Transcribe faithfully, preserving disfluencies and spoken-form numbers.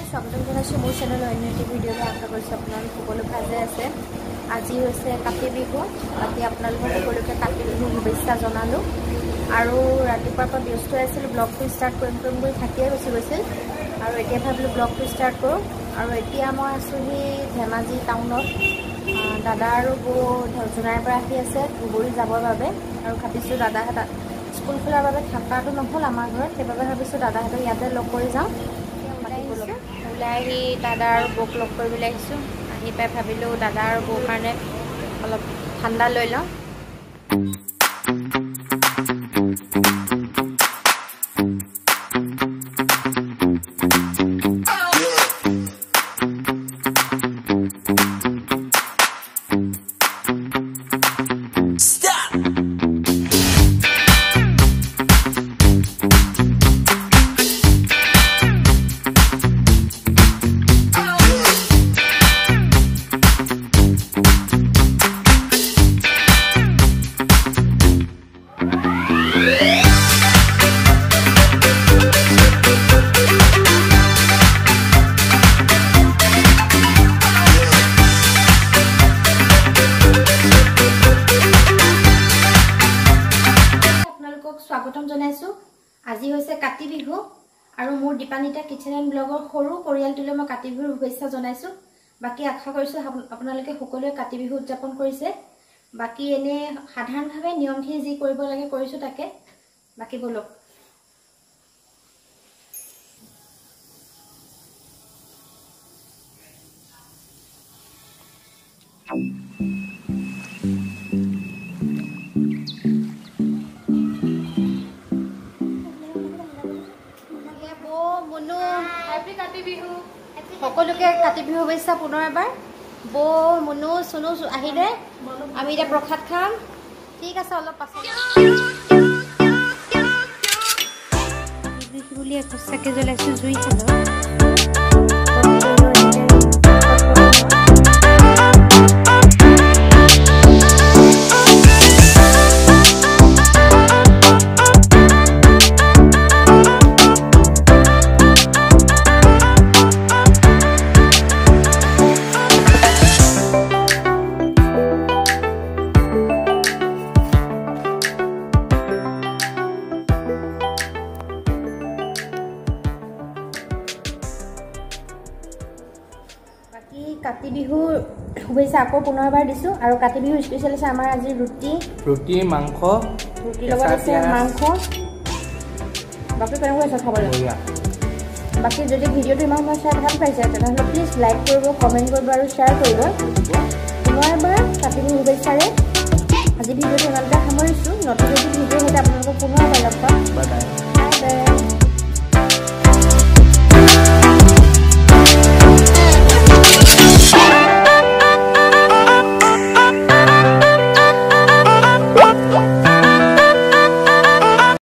স্বাগতম জনাইছোঁ মোৰ চেনেল অন্য এটি ভিডিঅ'লৈ আশা কৰিছোঁ আপোনালোক সকলো ভালে আছে। আজি হৈছে কাতি বিহু। বাকী আপোনালোকক সকলোকে কাতি বিহু শুভেচ্ছা জনালোঁ। আৰু ৰাতিপুৱাৰ পৰা ব্যস্ত আছিলোঁ, ব্লগটো ষ্টাৰ্ট কৰিম কৰিম বুলি থাকিয়ে গুচি গৈছিল। আৰু এতিয়া ভাবিলোঁ ব্লগটো ষ্টাৰ্ট কৰোঁ। আৰু এতিয়া মই আছোঁহি ধেমাজি টাউনত। দাদা আৰু বৌ জোনাইৰ পৰা আহি আছে ধুবুৰী যাবৰ বাবে। আৰু ভাবিছোঁ দাদাহঁত স্কুল খোলাৰ বাবে থকাটো নহ'ল আমাৰ ঘৰত, সেইবাবে ভাবিছোঁ দাদাহঁতক ইয়াতে লগ কৰি যাওঁ। ওলাই আহি দাদা আৰু বৌক লগ কৰিবলৈ আহিছোঁ। আহি পাই ভাবিলোঁ দাদা আৰু বৌৰ কাৰণে অলপ ঠাণ্ডা লৈ লওঁ। স্বাগতম জনাইছোঁ। আজি হৈছে কাতি বিহু আৰু মোৰ দীপানিতা কিচেন এণ্ড ব্লগৰ সৰু পৰিয়ালটোলৈ মই কাতি বিহুৰ শুভেচ্ছা জনাইছোঁ। বাকী আশা কৰিছোঁ আপোনালোকে সকলোৱে কাতি বিহু উদযাপন কৰিছে। বাকী এনে সাধাৰণভাৱে নিয়মখিনি যি কৰিব লাগে কৰিছোঁ তাকে। বাকী বলক সকলোকে কাতি বিহু শুভেচ্ছা পুনৰ এবাৰ। বৌ মুনু চুনু আহিলে আমি এতিয়া প্ৰসাদ খাম। ঠিক আছে, অলপ পাছত বুলি সঁচাকৈ জ্বলাইছোঁ জুই খালোঁ। কাতি বিহুৰ শুভেচ্ছা আকৌ পুনৰবাৰ দিছোঁ। আৰু কাতি বিহুৰ স্পেচিয়েল আছে আমাৰ আজি ৰুটি ৰুটি মাংস ৰুটিৰ লগত আছে মাংস। বাকী কেনেকুৱা আছে খাবলৈ? বাকী যদি ভিডিঅ'টো ইমান সময় চাই ভাল পাইছে তেনেহ'লে প্লিজ লাইক কৰিব, কমেণ্ট কৰিব আৰু শ্বেয়াৰ কৰিব। পুনৰবাৰ কাতি বিহু শুভেচ্ছাৰে আজি ভিডিঅ'টো ইমানতে সামৰিছোঁ। নতুন নতুন ভিডিঅ'ৰ সৈতে আপোনালোকক পুনৰবাৰ লগ পাম। Bye bye.